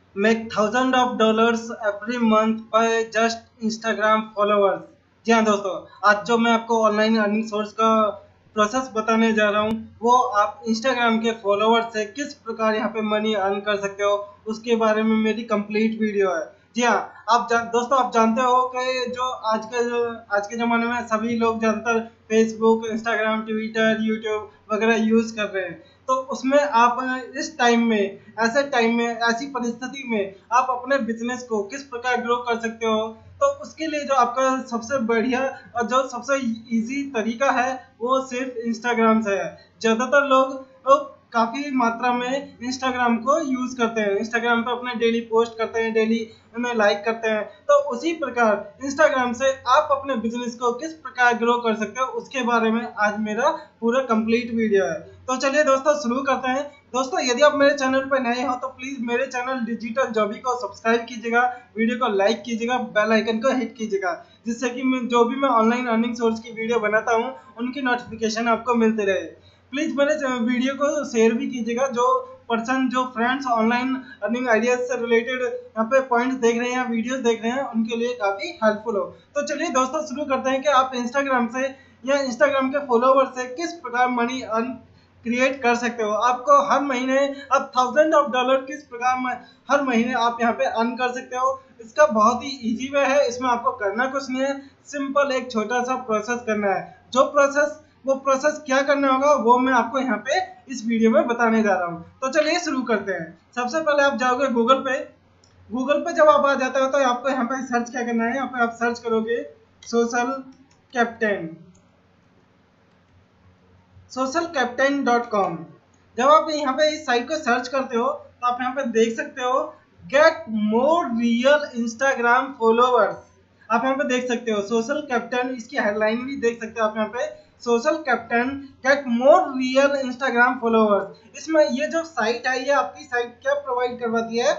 Make $1000 every month by just Instagram followers. जी हाँ दोस्तों, आज जो मैं आपको ऑनलाइन अर्निंग सोर्स का प्रोसेस बताने जा रहा हूँ वो आप इंस्टाग्राम के फॉलोअर्स से किस प्रकार यहाँ पे मनी अर्न कर सकते हो उसके बारे में मेरी कंप्लीट वीडियो है। जी हाँ, दोस्तों आप जानते हो कि जो आज के ज़माने में सभी लोग ज़्यादातर फेसबुक, इंस्टाग्राम, ट्विटर, यूट्यूब वगैरह यूज़ कर रहे हैं। तो उसमें आप इस टाइम में, ऐसे टाइम में, ऐसी परिस्थिति में आप अपने बिजनेस को किस प्रकार ग्रो कर सकते हो, तो उसके लिए जो आपका सबसे बढ़िया और जो सबसे इजी तरीका है वो सिर्फ इंस्टाग्राम से है। ज़्यादातर लोग काफ़ी मात्रा में इंस्टाग्राम को यूज़ करते हैं, इंस्टाग्राम पे अपने डेली पोस्ट करते हैं, डेली उन्हें लाइक करते हैं। तो उसी प्रकार इंस्टाग्राम से आप अपने बिजनेस को किस प्रकार ग्रो कर सकते हो उसके बारे में आज मेरा पूरा कंप्लीट वीडियो है। तो चलिए दोस्तों शुरू करते हैं। दोस्तों यदि आप मेरे चैनल पर नए हो तो प्लीज मेरे चैनल डिजिटल जॉबी को सब्सक्राइब कीजिएगा, वीडियो को लाइक कीजिएगा, बेल आइकन को हिट कीजिएगा, जिससे कि जो भी मैं ऑनलाइन अर्निंग सोर्स की वीडियो बनाता हूँ उनकी नोटिफिकेशन आपको मिलते रहे। प्लीज मेरे वीडियो को शेयर भी कीजिएगा, जो पर्सन, जो फ्रेंड्स ऑनलाइन अर्निंग आइडियाज से रिलेटेड यहाँ पे पॉइंट्स देख रहे हैं या वीडियोस देख रहे हैं उनके लिए काफी हेल्पफुल हो। तो चलिए दोस्तों शुरू करते हैं कि आप इंस्टाग्राम से या इंस्टाग्राम के फॉलोवर से किस प्रकार मनी अर्न क्रिएट कर सकते हो। आपको हर महीने अब $1000 किस प्रकार हर महीने आप यहाँ पे अर्न कर सकते हो। इसका बहुत ही इजी वे है, इसमें आपको करना कुछ नहीं है, सिंपल एक छोटा सा प्रोसेस करना है। वो प्रोसेस क्या करना होगा वो मैं आपको यहाँ पे इस वीडियो में बताने जा रहा हूँ। तो चलिए शुरू करते हैं। सबसे पहले आप जाओगे गूगल पे। गूगल पे जब आप आ जाते हो तो आपको यहाँ पे सर्च क्या करना है, यहाँ पे आप सर्च करोगे सोशल कैप्टन, socialcaptain.com। जब आप यहाँ पे इस साइट को सर्च करते हो तो आप यहाँ पे देख सकते हो get more real Instagram followers. आप यहाँ पे देख सकते हो सोशल कैप्टन, इसकी हेडलाइन भी देख सकते हो आप यहाँ पे, Social Captain get more real Instagram followers. इसमें ये जो साइट है ये आपकी साइट क्या प्रोवाइड करवाती है,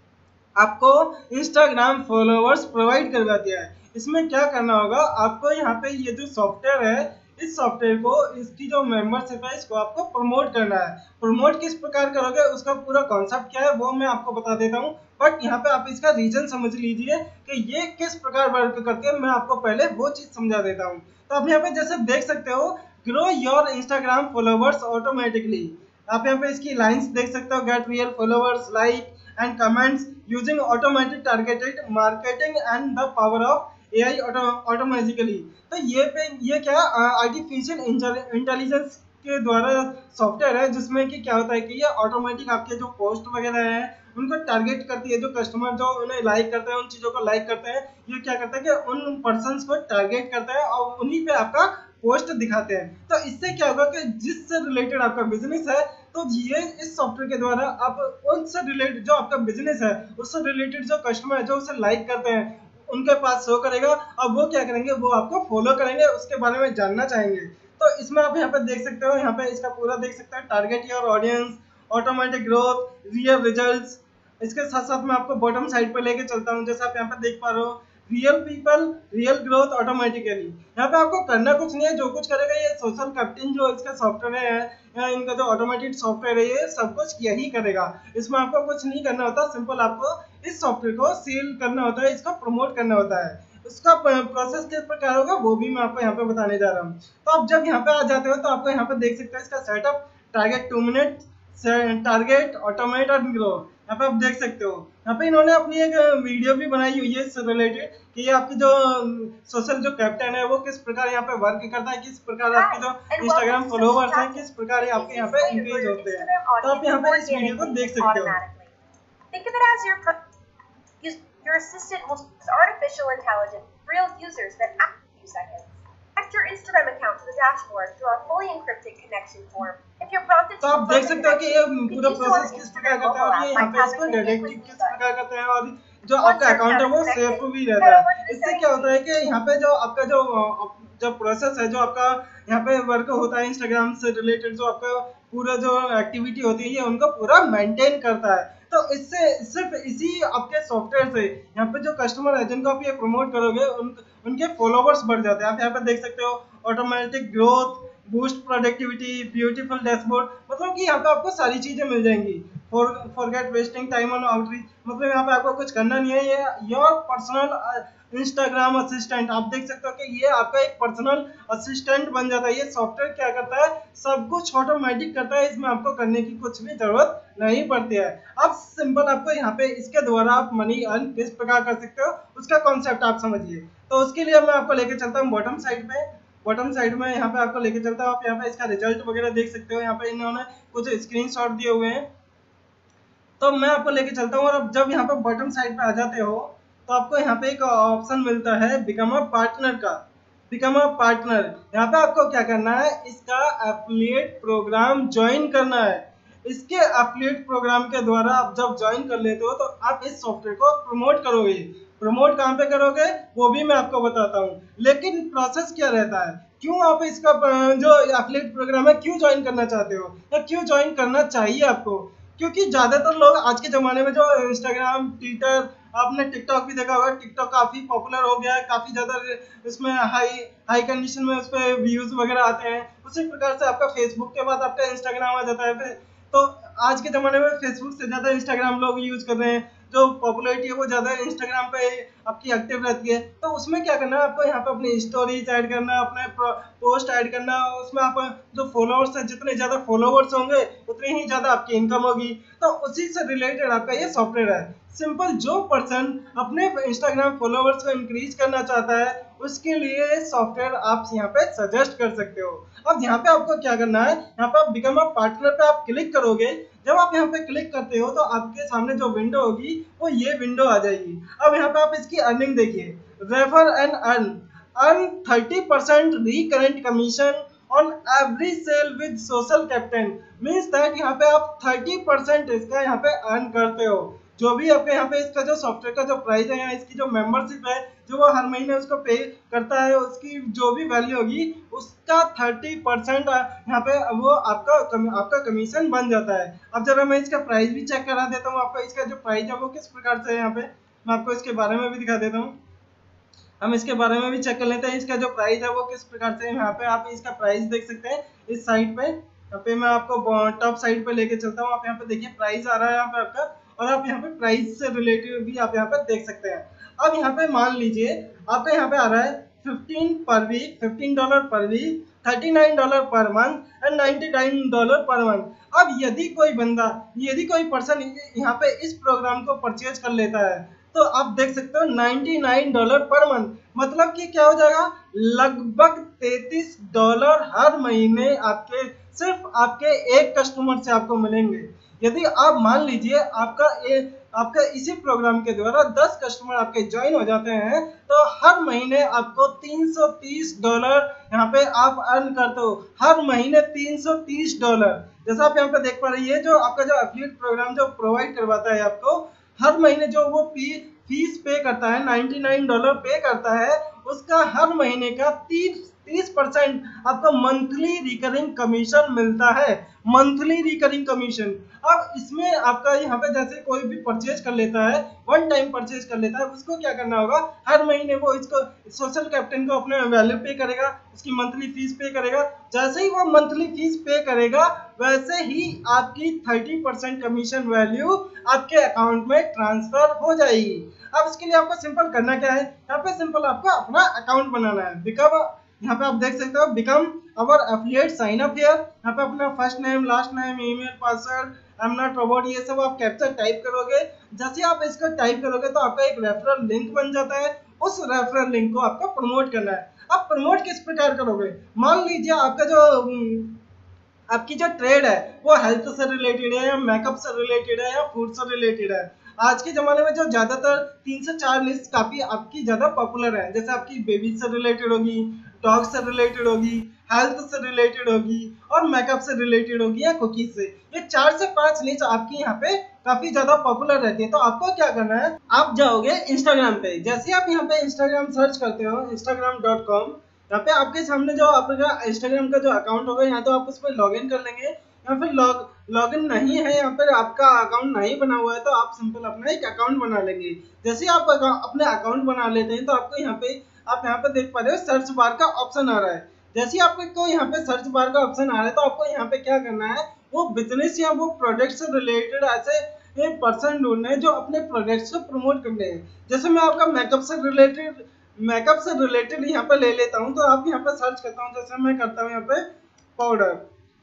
आपको इंस्टाग्राम फॉलोवर्स प्रोवाइड करवा दिया है। इसमें क्या करना होगा, आपको यहाँ पे ये जो सॉफ्टवेयर है इस सॉफ्टवेयर को, इसकी जो मेंबरशिप है इसको आपको प्रमोट करना है। प्रमोट किस प्रकार करोगे उसका पूरा कॉन्सेप्ट क्या है वो मैं आपको बता देता हूँ, बट यहाँ पे आप इसका रीजन समझ लीजिए कि ये किस प्रकार वर्क करती है। मैं आपको पहले वो चीज समझा देता हूँ। तो आप यहाँ पे जैसे देख सकते हो grow your Instagram followers automatically. आप यहाँ पे इसकी लाइंस देख सकते हो, get real followers, like and comments using automated targeted marketing and the power of AI automatically। तो ये क्या आर्टिफिशियल इंटेलिजेंस के द्वारा सॉफ्टवेयर है, जिसमें कि क्या होता है कि ये ऑटोमेटिक आपके जो पोस्ट वगैरह हैं उनको टारगेट करती है। जो कस्टमर जो उन्हें लाइक करते हैं, उन चीज़ों को लाइक करते हैं, ये क्या करता है कि उन पर्सन्स को टारगेट करता है और उन्हीं पे आपका पोस्ट दिखाते हैं। तो इससे क्या होगा कि जिससे रिलेटेड आपका बिजनेस है, तो ये इस सॉफ्टवेयर के द्वारा आप उनसे रिलेटेड जो आपका बिजनेस है उससे रिलेटेड जो कस्टमर है जो उसे लाइक करते हैं उनके पास शो करेगा, और वो क्या करेंगे, वो आपको फॉलो करेंगे, उसके बारे में जानना चाहेंगे। तो इसमें आप यहाँ पे देख सकते हो, यहाँ पे इसका पूरा देख सकते हो, target your audience, automatic growth, real results. इसके साथ साथ मैं आपको बॉटम साइड पे लेके चलता हूँ, जैसे आप यहाँ पे देख पा रहे हो, real people real growth automatically. यहाँ पे आपको करना कुछ नहीं है, जो कुछ करेगा ये सोशल कैप्टन जो इसका सॉफ्टवेयर है या इनका जो ऑटोमेटेड सॉफ्टवेयर है ये सब कुछ यही करेगा। इसमें आपको कुछ नहीं करना होता, सिंपल आपको इस सॉफ्टवेयर को सेल करना होता है, इसको प्रमोट करना होता है। उसका प्रोसेस किस प्रकार होगा वो भी मैं आपको यहाँ पे बताने जा रहा हूँ। तो आप जब यहाँ पे आ जाते हो तो आपको यहाँ पे देख सकते हो इसका setup, target 2 minute, target automate और ग्रो। यहाँ पे आप देख सकते हो, यहाँ पे इन्होंने अपनी एक वीडियो भी बनाई हुई है इससे रिलेटेड कि ये आपकी जो सोशल जो कैप्टन है वो किस प्रकार यहाँ पे वर्क करता है, किस प्रकार आपके जो इंस्टाग्राम फॉलोवर्स हैं किस प्रकार आपके यहाँ पे इंक्रीज होते हैं। तो आप यहाँ पे इस वीडियो को देख सकते हो। Think of it as your assistant will use artificial intelligence, real users that act in a few seconds. Connect your Instagram account to the dashboard through our fully encrypted connection form. If you're prompted तो आप देख सकते हो कि ये पूरा process किस प्रकार करता है और ये यहाँ पे इसको डायरेक्टली किस प्रकार करते हैं, और जो आपका अकाउंट है वो सेफ भी रहता है। इससे क्या होता है कि यहाँ पे जो आपका जो प्रोसेस है, जो आपका यहाँ पे वर्क होता है इंस्टाग्राम से रिलेटेड, जो आपका पूरा जो एक्टिविटी होती है ये उनको पूरा मेंटेन करता है। तो इससे सिर्फ इसी आपके सॉफ्टवेयर से यहाँ पे जो कस्टमर है जिनको आप ये प्रमोट करोगे उनके फॉलोवर्स बढ़ जाते हैं। आप यहाँ पे देख सकते हो automatic growth, boost productivity, beautiful dashboard, मतलब कि यहाँ पे आपको सारी चीजें मिल जाएंगी। Forget wasting time on outreach, मतलब यहाँ पे आपको कुछ करना नहीं है, ये योर पर्सनल इंस्टाग्राम असिस्टेंट। आप देख सकते हो कि ये आपका एक पर्सनल असिस्टेंट बन जाता है। ये सॉफ्टवेयर क्या करता है, सब कुछ ऑटोमेटिक करता है, इसमें आपको करने की कुछ भी जरूरत नहीं पड़ती है। अब सिंपल आपको यहाँ पे इसके द्वारा आप मनी अर्न किस प्रकार कर सकते हो उसका कॉन्सेप्ट आप समझिए। तो उसके लिए मैं आपको लेके चलता हूँ बॉटम साइड पे। बॉटम साइड में यहाँ पे आपको लेके चलता हूँ, आप यहाँ पे इसका रिजल्ट वगैरह देख सकते हो। यहाँ पे इन्होंने कुछ स्क्रीनशॉट दिए हुए हैं, तो मैं आपको लेके चलता हूँ। और अब जब यहाँ पे बॉटम साइड पे आ जाते हो तो आपको यहाँ पे एक ऑप्शन मिलता है बिकम अ पार्टनर का। बिकम अ पार्टनर, यहाँ पे आपको क्या करना है, इसका एफिलिएट प्रोग्राम ज्वाइन करना है। इसके एफिलिएट प्रोग्राम के द्वारा आप जब ज्वाइन कर लेते हो तो आप इस सॉफ्टवेयर को प्रमोट करोगे। प्रमोट कहाँ पे करोगे वो भी मैं आपको बताता हूँ, लेकिन प्रोसेस क्या रहता है, क्यों आप इसका जो एफिलिएट प्रोग्राम है क्यों ज्वाइन करना चाहते हो या क्यों ज्वाइन करना चाहिए आपको। क्योंकि ज्यादातर लोग आज के जमाने में जो इंस्टाग्राम, ट्विटर, आपने टिकटॉक भी देखा होगा, टिकटॉक काफी पॉपुलर हो गया है, काफी ज्यादा इसमें हाई हाई कंडीशन में उस पर व्यूज वगैरह आते हैं। उसी प्रकार से आपका फेसबुक के बाद आपका इंस्टाग्राम आ जाता है फिर। तो आज के जमाने में फेसबुक से ज्यादा इंस्टाग्राम लोग यूज कर रहे हैं, जो पॉपुलैरिटी है वो ज्यादा इंस्टाग्राम पे आपकी एक्टिव रहती है। तो उसमें क्या करना है, आपको यहाँ पे अपनी स्टोरीज ऐड करना, अपने पोस्ट ऐड करना, उसमें आप जो फॉलोअर्स है, जितने ज्यादा फॉलोअर्स होंगे उतनी ही ज्यादा आपकी इनकम होगी। तो उसी से रिलेटेड आपका ये सॉफ्टवेयर है। सिंपल, जो पर्सन अपने इंस्टाग्राम फॉलोअर्स को इंक्रीज करना चाहता है उसके लिए सॉफ्टवेयर आप यहाँ पे सजेस्ट कर सकते हो। अब यहाँ पे आपको क्या करना है, यहाँ पे आप बिकम अ पार्टनर पे आप क्लिक करोगे। जब आप यहाँ पे क्लिक करते हो तो आपके सामने जो विंडो होगी वो ये विंडो आ जाएगी। अब यहाँ पे आप इसकी अर्निंग देखिए, refer and earn, earn 30% recurrent commission on every sale with Social Captain. Means that यहाँ पे आप 30% इसका यहाँ पे अर्न करते हो। जो भी आपके यहाँ पे इसका जो सॉफ्टवेयर का जो प्राइस है या इसकी जो मेंबरशिप है जो वो हर महीने उसको पे करता है, उसकी जो भी वैल्यू होगी उसका 30% यहाँ पे वो आपका कमीशन बन जाता है। अब जरा मैं इसका प्राइस भी चेक करा देता हूँ आपको, इसका जो प्राइस है वो किस प्रकार से है। यहाँ पे मैं आपको इसके बारे में भी दिखा देता हूँ, हम इसके बारे में भी चेक कर लेते हैं। इसका जो प्राइस है वो किस प्रकार से है। यहाँ पे आप इसका प्राइस देख सकते हैं इस साइट पे। यहाँ पे मैं आपको टॉप साइड पे लेके चलता हूँ। आप यहाँ पे देखिए प्राइस आ रहा है यहाँ पे आपका, और आप यहाँ पे प्राइस से रिलेटेड भी आप यहाँ पे देख सकते हैं। अब यहाँ पे मान लीजिए आपका यहाँ पे आ रहा है 15 पर वीक, $15 पर week, $39 per month and $99 per month. अब यदि कोई पर्सन यहाँ पे इस प्रोग्राम को परचेज कर लेता है तो आप देख सकते हो $99 पर मंथ, मतलब कि क्या हो जाएगा, लगभग $33 हर महीने आपके सिर्फ आपके एक कस्टमर से आपको मिलेंगे। यदि आप मान लीजिए आपका इसी प्रोग्राम के द्वारा 10 कस्टमर आपके ज्वाइन हो जाते हैं तो हर महीने आपको $330 यहाँ पे आप अर्न करते हो। हर महीने $330। जैसा आप यहाँ पे देख पा रहे हैं, जो आपका जो एफिलिएट प्रोग्राम जो प्रोवाइड करवाता है आपको, हर महीने जो वो फीस पे करता है, $99 पे करता है, उसका हर महीने का 30% आपको मंथली रिकरिंग कमीशन मिलता है। Monthly recurring commission. अब इसमें आपका यहाँ पे जैसे कोई भी परचेज कर लेता है, वन टाइम परचेज कर लेता है, उसको क्या करना होगा, हर महीने वो इसको सोशल कैप्टन को अपने वैल्यू पे करेगा, उसकी मंथली फीस पे करेगा। जैसे ही वो मंथली फीस पे करेगा वैसे ही आपकी 30% कमीशन वैल्यू आपके अकाउंट में ट्रांसफर हो जाएगी। अब इसके लिए आपको सिंपल करना क्या है, यहाँ पे सिंपल आपको अपना अकाउंट बनाना है। बिकम, यहाँ पे आप देख सकते हो become our affiliate, sign up here. यहाँ पे अपना first name, last name, email, password, I am not robot, ये सब आप कैप्चर टाइप करोगे। जैसे आप इसको टाइप करोगे तो आपका एक रेफरल लिंक बन जाता है। उस रेफरल लिंक को आपको प्रमोट करना है। अब प्रमोट किस प्रकार करोगे, मान लीजिए आपकी जो ट्रेड है वो हेल्थ से रिलेटेड है या मेकअप से रिलेटेड है या फूड से रिलेटेड है। आज के जमाने में जो ज्यादातर 3 से 4 लिस्ट काफी आपकी ज्यादा पॉपुलर है, जैसे आपकी बेबी से रिलेटेड होगी, डॉग से रिलेटेड होगी, हेल्थ से रिलेटेड होगी और मेकअप से रिलेटेड होगी या कुकीज से। ये 4 से 5 लिस्ट आपकी यहाँ पे काफी ज्यादा पॉपुलर रहती है। तो आपको क्या करना है, आप जाओगे इंस्टाग्राम पे। जैसे आप यहाँ पे इंस्टाग्राम सर्च करते हो, instagram.com, यहाँ पे आपके सामने जो आपका इंस्टाग्राम का जो अकाउंट होगा, यहाँ तो आप उस पर लॉग इन कर लेंगे या फिर लॉग इन नहीं है, यहाँ पर आपका अकाउंट नहीं बना हुआ है तो आप सिंपल अपना एक अकाउंट बना लेंगे। जैसे आप अपने अकाउंट बना लेते हैं तो आपको आप यहाँ पे देख पा रहे हो सर्च बार का ऑप्शन आ रहा है। जैसे आपको यहाँ पे सर्च बार का ऑप्शन आ रहा है तो आपको यहाँ पे क्या करना है, वो बिजनेस या वो प्रोडक्ट से रिलेटेड ऐसे पर्सन ढूंढने हैं जो अपने प्रोडक्ट्स को प्रमोट करने हैं। जैसे मैं आपका मेकअप से रिलेटेड यहाँ पे ले लेता हूँ, तो आप यहाँ पे सर्च करता हूँ, जैसे मैं करता हूँ यहाँ पे पाउडर।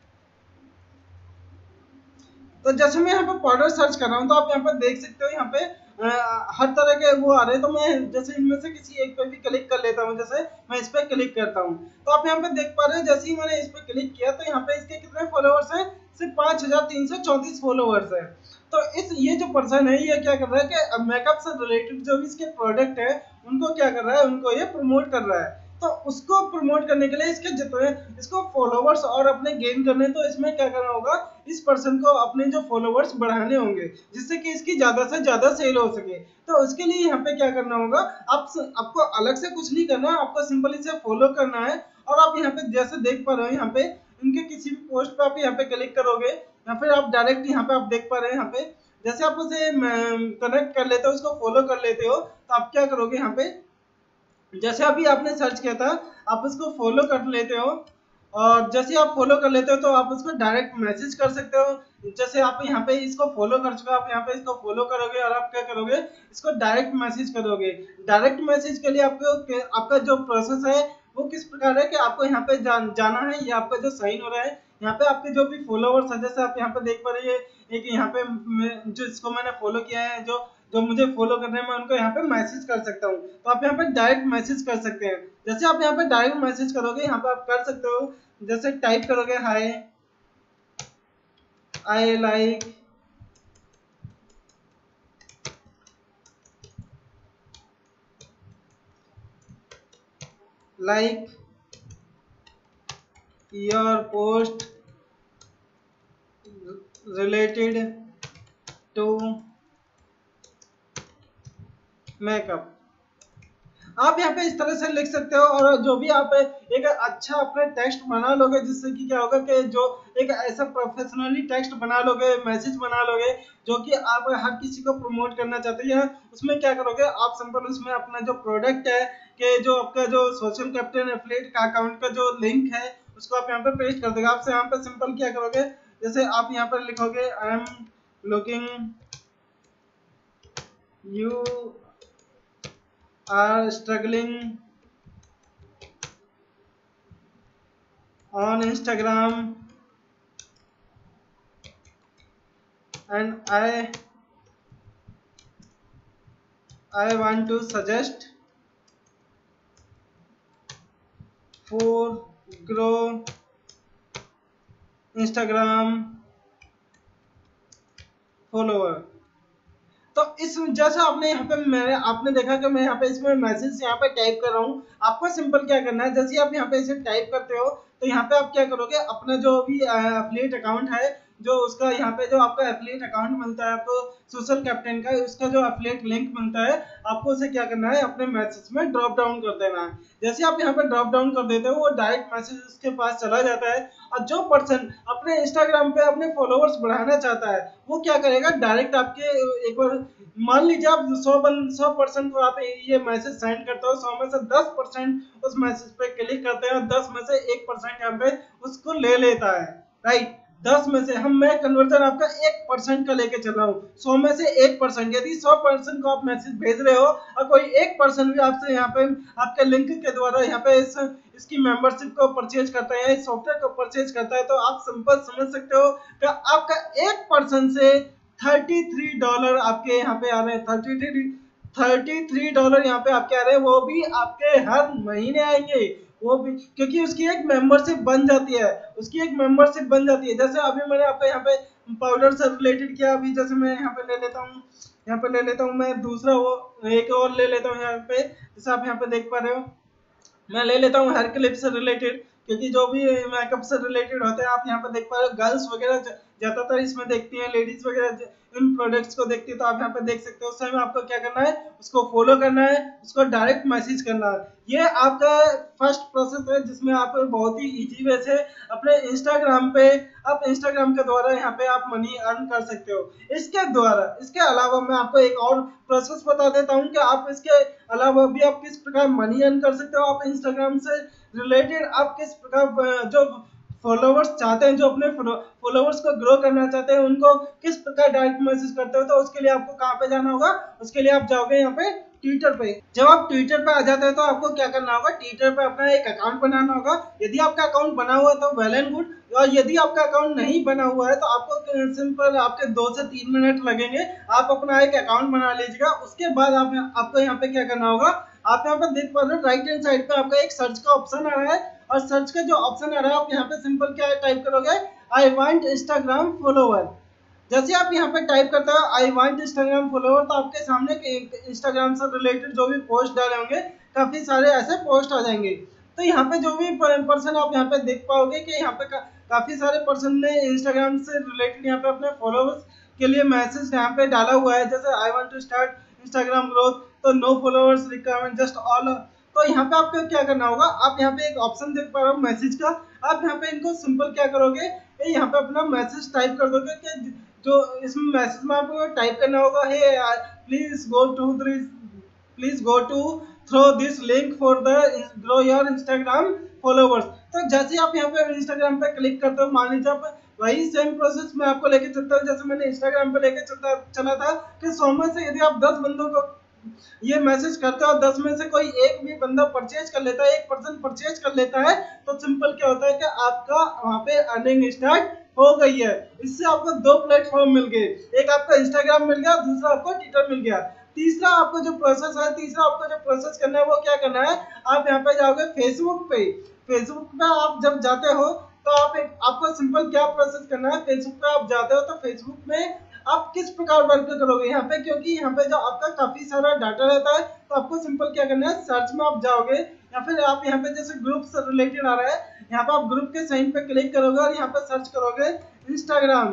तो जैसे मैं यहाँ पे पाउडर सर्च कर रहा हूँ, तो आप यहाँ पे देख सकते हो यहाँ पे हर तरह के वो आ रहे हैं। तो मैं जैसे इनमें से किसी एक पे भी क्लिक कर लेता हूँ, जैसे मैं इस पे क्लिक करता हूँ, तो आप यहाँ पे देख पा रहे हैं जैसे ही मैंने इस पे क्लिक किया तो यहाँ पे इसके कितने फॉलोअर्स हैं, सिर्फ 5334 फॉलोअर्स है। तो इस ये जो पर्सन है ये क्या कर रहा है कि मेकअप से रिलेटेड जो भी इसके प्रोडक्ट है उनको क्या कर रहा है, उनको ये प्रमोट कर रहा है। तो उसको प्रमोट करने के लिए इसके जितने इसको फॉलोवर्स और अपने गेन करने, तो इसमें क्या करना होगा, इस पर्सन को अपने जो फॉलोवर्स बढ़ाने होंगे जिससे कि इसकी ज्यादा से ज्यादा सेल हो सके। तो उसके लिए यहाँ पे क्या करना होगा, आपको अलग से कुछ नहीं करना है, आपको सिंपल इसे फॉलो करना है। और आप यहाँ पे जैसे देख पा रहे हो यहाँ पे इनके किसी भी पोस्ट पे आप यहाँ पे क्लिक करोगे या फिर आप डायरेक्ट यहाँ पे आप देख पा रहे हैं यहाँ पे जैसे आप उसे कनेक्ट कर लेते हो, उसको फॉलो कर लेते हो, तो आप क्या करोगे यहाँ पे जैसे अभी आपने सर्च किया था आप उसको फॉलो कर लेते हो। और जैसे आप फॉलो कर लेते हो तो आप उसको डायरेक्ट मैसेज कर सकते हो। जैसे आप यहाँ पे इसको फॉलो कर चुके हो, आप यहाँ पे इसको फॉलो करोगे और आप क्या करोगे, इसको डायरेक्ट मैसेज करोगे। डायरेक्ट मैसेज के लिए आपको आपका जो प्रोसेस है वो किस प्रकार है कि आपको यहाँ पे जाना है, ये आपका जो साइन हो रहा है यहाँ पे आपके जो भी फॉलोवर्स है, जैसे आप यहाँ पे देख पा रहे हैं एक यहाँ पे जो इसको मैंने फॉलो किया है, जो जो मुझे फॉलो करने में, मैं उनको यहाँ पे मैसेज कर सकता हूँ। तो आप यहाँ पे डायरेक्ट मैसेज कर सकते हैं। जैसे आप यहाँ पे डायरेक्ट मैसेज करोगे यहाँ पे आप कर सकते हो, जैसे टाइप करोगे hi I like your post related to makeup. आप यहाँ पे इस तरह से लिख सकते हो और जो भी आप एक अच्छा अपने टेक्स्ट बना लोगे जिससे कि क्या होगा कि जो एक ऐसा प्रोफेशनली टेक्स्ट बना लोगे, मैसेज बना लोगे जो कि आप हर किसी को प्रमोट करना चाहते हैं, उसमें क्या करोगे आप सिंपल उसमें अपना जो प्रोडक्ट है कि जो आपका जो सोशल कैपिटल एफिलिएट का अकाउंट का जो लिंक है उसको आप यहाँ पे पेस्ट कर दोगे। आपसे यहाँ पे सिंपल क्या करोगे, जैसे आप यहाँ पर लिखोगे I am looking you are struggling on Instagram and I want to suggest for grow Instagram follower। तो इस जैसा आपने यहाँ पे आपने देखा कि मैं यहाँ पे इसमें मैसेज यहाँ पे टाइप कर रहा हूँ। आपको सिंपल क्या करना है, जैसे आप यहाँ पे इसे टाइप करते हो तो यहाँ पे आप क्या करोगे, अपना जो भी एफिलिएट अकाउंट है जो उसका यहाँ पे जो आपका एफिलिएट अकाउंट मिलता है आपको सोशल कैप्टन का, उसका जो एफिलिएट लिंक मिलता है आपको उसे क्या करना है अपने मैसेज में ड्रॉप डाउन कर देना है। जैसे आप यहाँ पे ड्रॉप डाउन कर देते हो वो डायरेक्ट मैसेज उसके पास चला जाता है और जो पर्सन अपने इंस्टाग्राम पे अपने फॉलोअर्स बढ़ाना चाहता है वो क्या करेगा, डायरेक्ट आपके एक बार मान लीजिए आप 100% को आप ये मैसेज सेंड करते हो, 100 में से 10% उस मैसेज पे क्लिक करते हैं, 10 में से 1% यहाँ पे उसको ले लेता है, राइट। 10 में से मैं कन्वर्जन आपका 1% का लेके चल रहा हूँ, 100 में से 1%। यदि 100% को आप मैसेज भेज रहे हो और कोई 1% भी आपसे यहाँ पे आपके लिंक के द्वारा यहाँ पे इसकी मेंबरशिप को परचेज करता है, इस सॉफ्टवेयर को परचेज करता है, तो आप सिंपल समझ सकते हो कि आपका 1% से $33 आपके यहाँ पे आ रहे हैं। 33 डॉलर यहाँ पे आपके आ रहे हैं, वो भी आपके हर महीने आएंगे, वो भी क्योंकि उसकी एक मेंबरशिप बन जाती है, जैसे अभी मैंने आपको यहाँ पे पाउडर से रिलेटेड किया। अभी जैसे मैं यहाँ पे ले लेता हूँ मैं दूसरा वो एक और ले लेता हूँ यहाँ पे, जैसे आप यहाँ पे देख पा रहे हो मैं ले लेता हूँ हेयर क्लिप से रिलेटेड, क्योंकि जो भी मेकअप से रिलेटेड होते हैं आप यहाँ पे देख पा रहे हो गर्ल्स वगैरह ज्यादातर इसमें देखती हैं, लेडीज वगैरह इन प्रोडक्ट्स को देखती है, तो आप यहाँ पे देख सकते हो। उस समय आपको क्या करना है, उसको फॉलो करना है, उसको डायरेक्ट मैसेज करना है। ये आपका फर्स्ट प्रोसेस है जिसमें आप बहुत ही इजी वे से अपने इंस्टाग्राम पे आप इंस्टाग्राम के द्वारा यहाँ पे आप मनी अर्न कर सकते हो। इसके अलावा मैं आपको एक और प्रोसेस बता देता हूँ कि आप इसके अलावा भी आप किस प्रकार मनी अर्न कर सकते हो। आप इंस्टाग्राम से रिलेटेड आप किस प्रकार जो फॉलोवर्स चाहते हैं, जो अपने फॉलोवर्स को ग्रो करना चाहते हैं, उनको किस प्रकार डायरेक्ट मैसेज करते हो, तो उसके लिए आपको कहाँ पे जाना होगा, उसके लिए आप जाओगे यहाँ पे ट्विटर पे। जब आप ट्विटर पे आ जाते हैं तो आपको क्या करना होगा, ट्विटर पे अपना एक अकाउंट बनाना होगा। यदि आपका अकाउंट बना हुआ है तो वेल एंड गुड, और यदि आपका अकाउंट नहीं बना हुआ है तो आपको सिंपल आपके 2 से 3 मिनट लगेंगे, आप अपना एक अकाउंट बना लीजिएगा। उसके बाद आपको यहाँ पे क्या करना होगा, आप यहाँ पे देख पा रहे हो राइट हैंड साइड पे आपका एक सर्च का ऑप्शन आ रहा है, और सर्च का जो ऑप्शन आ रहा है आप यहाँ पे सिंपल क्या टाइप करोगे, आई वांट इंस्टाग्राम फॉलोवर। जैसे आप यहाँ पे टाइप करते हो आई वांट इंस्टाग्राम फॉलोवर, तो आपके सामने इंस्टाग्राम से रिलेटेड जो भी पोस्ट डाले होंगे काफी सारे ऐसे पोस्ट आ जाएंगे। तो यहाँ पे जो भी पर्सन आप यहाँ पे देख पाओगे कि यहाँ पे काफी सारे पर्सन ने इंस्टाग्राम से रिलेटेड यहाँ पे अपने फॉलोवर्स के लिए मैसेज यहाँ पे डाला हुआ है, जैसे I want to start Instagram growth, तो no followers requirement just all. तो यहाँ पे आपको क्या करना होगा, आप यहाँ पे एक ऑप्शन देख पा रहे हो मैसेज का, आप यहाँ पे इनको सिंपल क्या करोगे, यहाँ पे अपना मैसेज टाइप कर दोगे कि जो इसमें मैसेज में आपको टाइप करना होगा, hey please go to through this link for the grow your Instagram followers. तो जैसे आप यहाँ पे इंस्टाग्राम पे क्लिक करते हो, मान लीजिए आप वही सेम प्रोसेस मैं आपको लेके चलता हूँ जैसे मैंने इंस्टाग्राम पे लेके चला था कि 100 में से यदि आप 10 बंदों को ये मैसेज करते हो, 10 में से कोई एक भी बंदा परचेज कर लेता है, एक पर्सन परचेज कर लेता है, तो सिंपल क्या होता है कि आपका वहां पे अर्निंग स्टार्ट हो गई है। इससे आपको 2 प्लेटफॉर्म मिल गए, एक आपका इंस्टाग्राम मिल गया, दूसरा आपको ट्विटर मिल गया। तीसरा आपको जो प्रोसेस करना है वो क्या करना है, आप यहाँ पे जाओगे फेसबुक पे। फेसबुक पे आप जब जाते हो तो आपको सिंपल क्या प्रोसेस करना है, फेसबुक पे आप जाते हो तो फेसबुक में आप किस प्रकार वर्क करोगे यहाँ पे, क्योंकि यहाँ पे जो आपका काफी सारा डाटा रहता है, तो आपको सिंपल क्या करना है, सर्च में आप जाओगे या फिर आप यहाँ पे जैसे ग्रुप से रिलेटेड आ रहा है, यहाँ पे आप ग्रुप के साइन पे क्लिक करोगे और यहाँ पे सर्च करोगे इंस्टाग्राम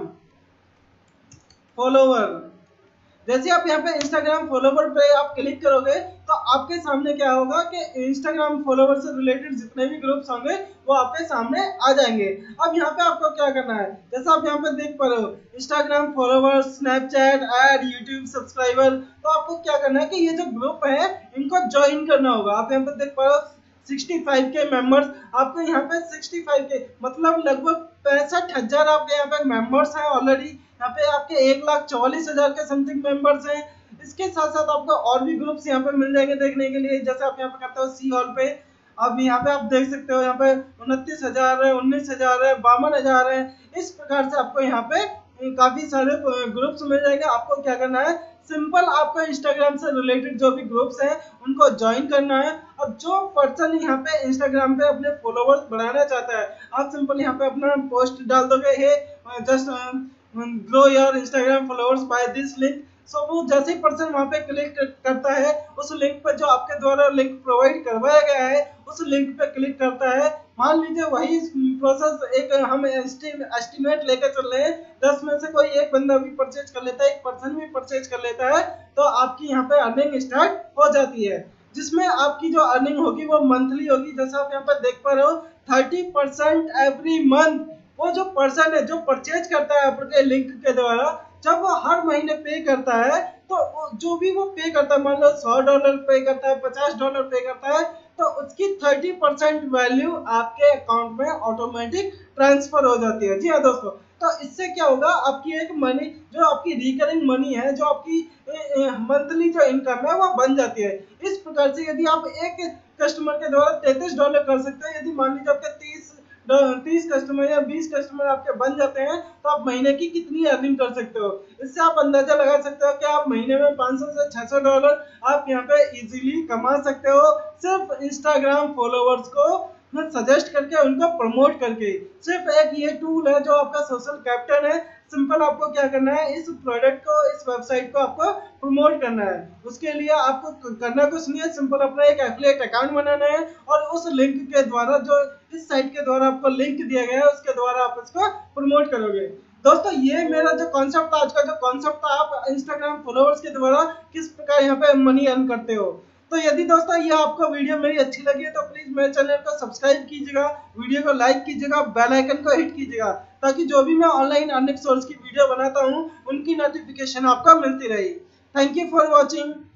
फॉलोवर। जैसे आप यहाँ पे इंस्टाग्राम फॉलोवर पे आप क्लिक करोगे तो आपके सामने क्या होगा कि इंस्टाग्राम फॉलोवर से रिलेटेड जितने भी ग्रुप्स होंगे वो आपके सामने आ जाएंगे। अब यहाँ पे आपको क्या करना है, जैसे आप यहाँ पे देख पा रहे हो Instagram follower, Snapchat add, YouTube subscriber, तो आपको क्या करना है कि ये जो ग्रुप है इनको ज्वाइन करना होगा। आप यहाँ पे देख पा रहे हो 65 के मेंबर्स, आपको यहाँ पे 65 के मतलब लगभग 65,000 आपके यहाँ पे मेंबर्स हैं ऑलरेडी। यहाँ पे आपके 1,44,000 के समथिंग मेंबर्स हैं। इसके साथ साथ आपको और भी ग्रुप्स यहाँ पे मिल जाएंगे देखने के लिए, जैसे आप यहाँ पे करते हो सी हॉल पे, अब यहाँ पे आप देख सकते हो यहाँ पे 29,000 है, 19,000 है, 52,000 है। इस प्रकार से आपको यहाँ पे काफी सारे ग्रुप्स मिल जाएंगे। आपको क्या करना है, सिंपल आपको इंस्टाग्राम से रिलेटेड जो भी ग्रुप्स हैं उनको ज्वाइन करना है। अब जो पर्सन यहाँ पे इंस्टाग्राम पे अपने फॉलोवर्स बढ़ाना चाहता है, आप सिंपल यहाँ पे अपना पोस्ट डाल दोगे, hey just grow your Instagram followers by this link. So वो जैसे ही पर्सन वहां पे क्लिक करता है, उस लिंक पर जो आपके द्वारा लिंक प्रोवाइड करवाया गया है उस लिंक पे क्लिक करता है। मान लीजिए वही प्रोसेस एक हम एस्टिमेट लेकर चल रहे हैं, 10 में से कोई एक बंदा भी परचेज कर लेता है, एक पर्सन भी परचेज कर लेता है, तो आपकी यहाँ पे अर्निंग स्टार्ट हो जाती है, जिसमें आपकी जो अर्निंग होगी वो मंथली होगी। जैसे आप यहाँ पे देख पा रहे हो 30% एवरी मंथ। वो जो पर्सन है जो परचेज करता है आपके लिंक के द्वारा, जब वो हर महीने पे करता है, तो जो भी वो पे करता है, मान लो $100 पे करता है, $50 पे करता है, तो उसकी 30% वैल्यू आपके अकाउंट में ऑटोमेटिक ट्रांसफर हो जाती है। जी हाँ दोस्तों, तो इससे क्या होगा, आपकी एक मनी जो आपकी रिकरिंग मनी है, जो आपकी मंथली जो इनकम है वो बन जाती है। इस प्रकार से यदि आप एक कस्टमर के द्वारा $33 कर सकते हैं, यदि मान लीजिए आपके 30 कस्टमर या 20 कस्टमर आपके बन जाते हैं, तो आप महीने की कितनी अर्निंग कर सकते हो। इससे आप अंदाजा लगा सकते हो कि आप महीने में $500 से $600 आप यहाँ पे इजीली कमा सकते हो, सिर्फ इंस्टाग्राम फॉलोवर्स को सजेस्ट करके, उनको प्रमोट करके। सिर्फ एक ये टूल है जो आपका सोशल कैपिटल है। सिंपल आपको क्या करना है, इस प्रोडक्ट को, इस वेबसाइट को आपको प्रमोट करना है। उसके लिए आपको करना कुछ नहीं है, सिंपल अपना एक एफिलिएट अकाउंट बनाना है और उस लिंक के द्वारा, जो इस साइट के द्वारा आपको लिंक दिया गया है, उसके द्वारा आप इसको प्रमोट करोगे। दोस्तों ये मेरा जो कॉन्सेप्ट था, आज का जो कॉन्सेप्ट था, आप इंस्टाग्राम फॉलोवर्स के द्वारा किस प्रकार यहाँ पे मनी अर्न करते हो। तो यदि दोस्तों ये आपको वीडियो मेरी अच्छी लगी है तो प्लीज मेरे चैनल को सब्सक्राइब कीजिएगा, वीडियो को लाइक कीजिएगा, बेल आइकन को हिट कीजिएगा, ताकि जो भी मैं ऑनलाइन अर्निंग सोर्स की वीडियो बनाता हूँ उनकी नोटिफिकेशन आपको मिलती रहे। Thank you for watching.